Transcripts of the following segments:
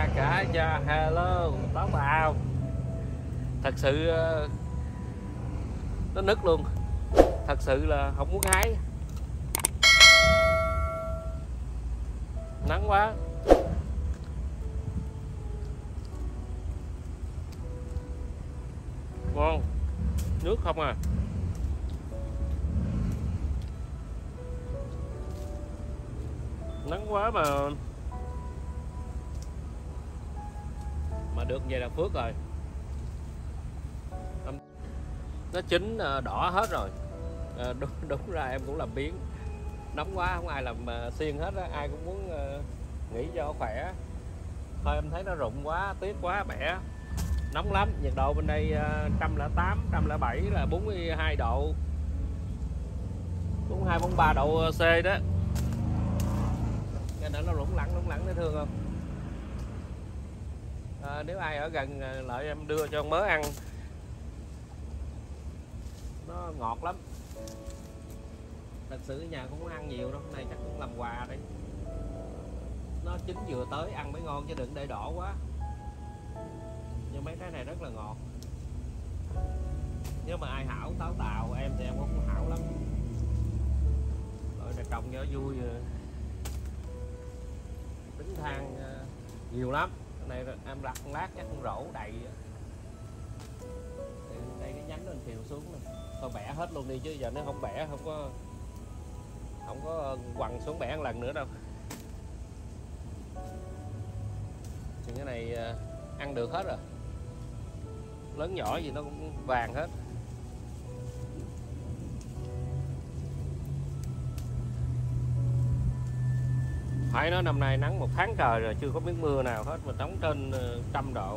cả nhà, hello báo vào. Thật sự nó nứt luôn, thật sự là không muốn hái, nắng quá. Ngon, nước không à. Nắng quá mà được vậy là phước rồi. Nó chín đỏ hết rồi. Đúng ra em cũng làm biếng, nóng quá không ai làm xiên hết á, ai cũng muốn nghỉ cho khỏe. Thôi em thấy nó rụng quá, tiếc quá, bẻ. Nóng lắm, nhiệt độ bên đây 108, 107 là 42 độ, 42, 43 độ C đó. Nghe nó lủng lẳng thấy thương không? Nếu ai ở gần lại em đưa cho con mớ ăn, nó ngọt lắm. Thật sự ở nhà cũng không ăn nhiều đâu, cái này chắc cũng làm quà đây. Nó chín vừa tới ăn mới ngon chứ đừng để đỏ quá. Nhưng mấy cái này rất là ngọt. Nếu mà ai hảo táo tàu, em thì em cũng hảo lắm. Rồi này trồng cho vui. Tính than nhiều lắm. Cái này em lặt lát chắc con rổ đầy. Đây cái nhánh nó chiều xuống nè. Thôi bẻ hết luôn đi chứ giờ nó không bẻ không có quằn xuống bẻ một lần nữa đâu. Thì cái này ăn được hết rồi, lớn nhỏ gì nó cũng vàng hết. Phải nói năm nay nắng 1 tháng trời rồi chưa có miếng mưa nào hết, mà nóng trên 100 độ.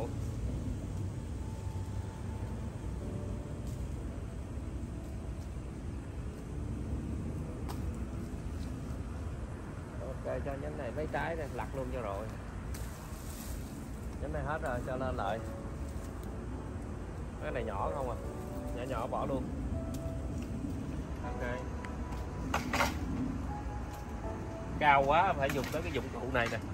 Ok, cho nhánh này lấy trái này lặt luôn cho rồi. Nhánh này hết rồi cho lên lại. Cái này nhỏ không à, nhỏ bỏ luôn. Ok. Cao quá phải dùng tới cái dụng cụ này nè.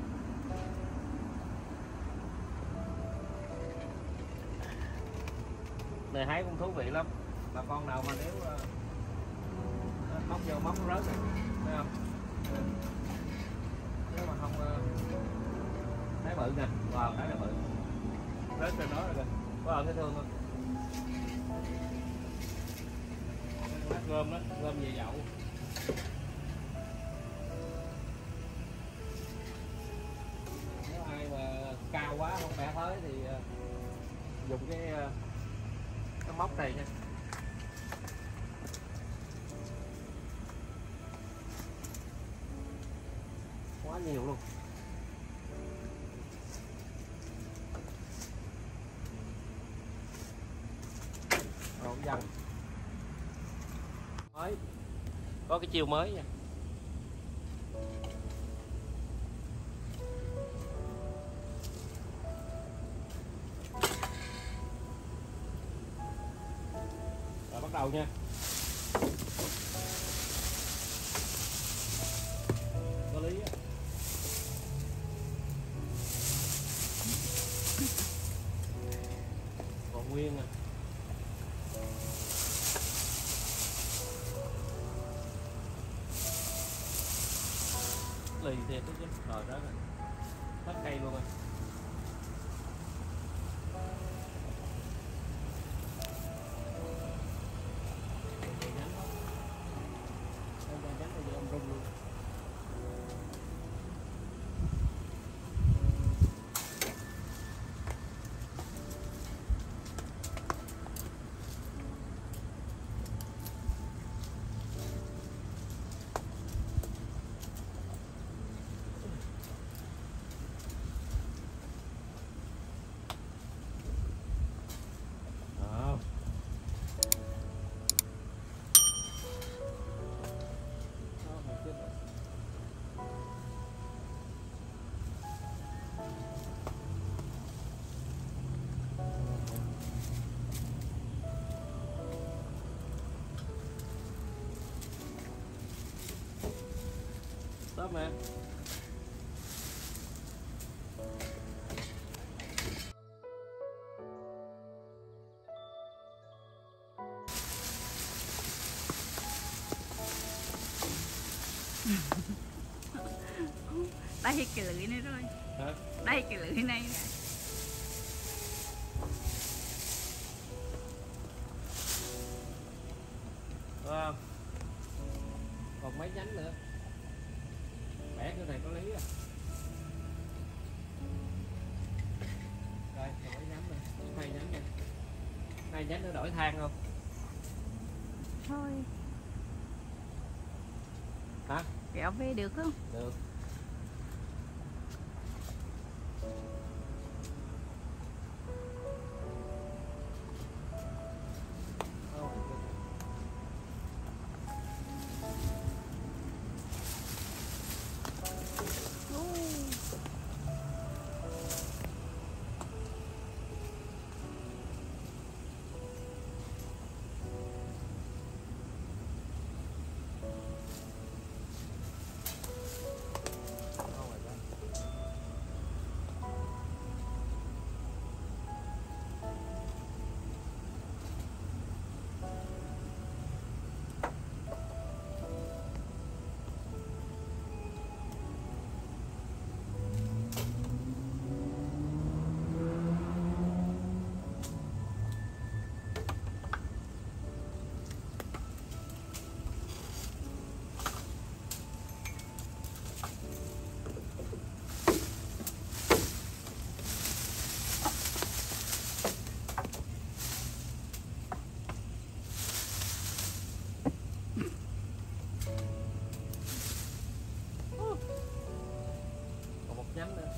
Này hái cũng thú vị lắm. Bà con nào mà nếu móc vô móc nó rớt này, thấy không? Nếu mà không thấy bự nè, vào thấy là bự, rớt trên đó rồi kìa. Có thấy thương không? Lát gom đó, gom về dậu. Nếu ai mà cao quá không bẻ tới thì dùng cái móc này nha. Quá nhiều luôn. Rồi dần mới có cái chiêu mới nha. Rồi bắt đầu nha. Có lý á. Còn nguyên à. Lì thiệt chứ. Rồi đó rồi. Hết cây luôn rồi. Stop man. Đây cái lưỡi này rồi. Hả? Đây cái lưỡi này. Wow. Còn mấy nhánh nữa. Bẻ cái này có lý à. Rồi, còn mấy nhánh nữa. 2 nhánh nha. 2 nhánh nữa đổi than không? Thôi. Hả? Kéo về được không? Được. Nhánh nữa.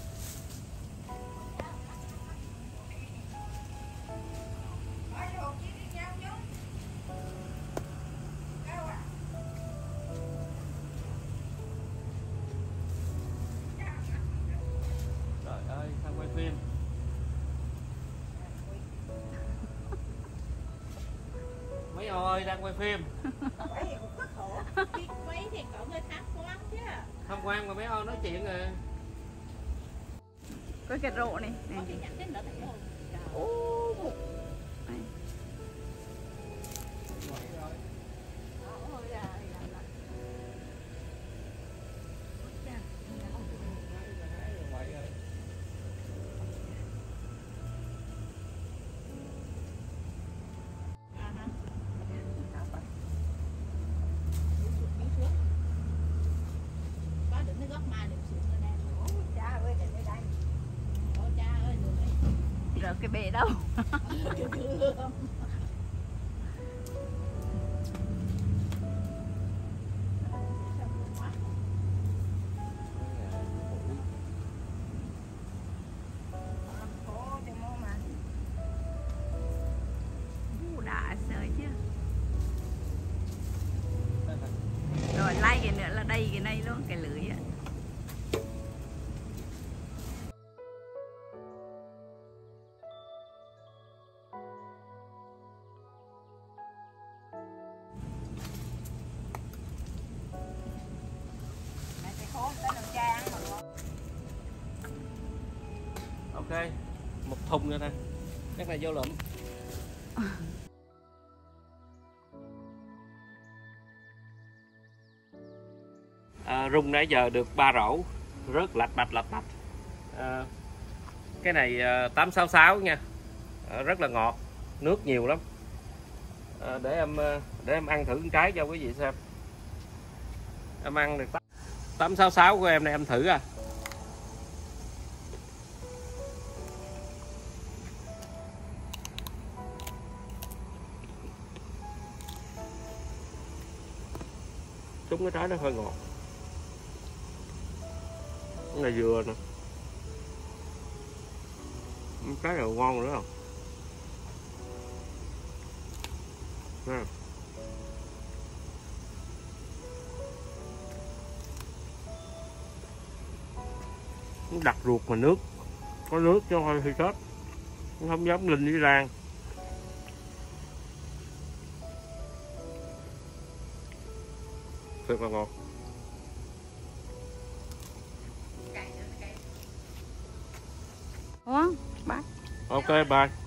Trời ơi, sao quay phim. Mấy ơi, đang quay phim. Quay thì có người tham quan chứ. Tham quan mà mấy ơi nói chuyện à. Có cái rộ này. Có cái nhánh đến nữa thấy không? Ô. Này. Ôi là có đừng nó góc mai đừng xuống nữa nè. Ôi cha ơi đừng đây đây. Ôi cha ơi đừng đây. Rỡ cái bể đâu. Đã sợi chứ. Rồi lai cái nữa là đầy cái này luôn, cái lưới á. Ok, một thùng nữa nè. Chắc này vô lụm. Rung nãy giờ được 3 rổ, rớt lạch bạch. Cái này 866 nha, rất là ngọt, nước nhiều lắm. Để em ăn thử một cái cho quý vị xem. Em ăn được 866 của em này, em thử à. Trúng cái trái nó hơi ngọt. Cái này dừa nè. Trái này ngon nữa không? Nè. Nó đặt ruột mà nước. Có nước chứ không phải sốt. Nó không giống linh với rang. Thật là ngọt. Uống, bye. Ok, bye.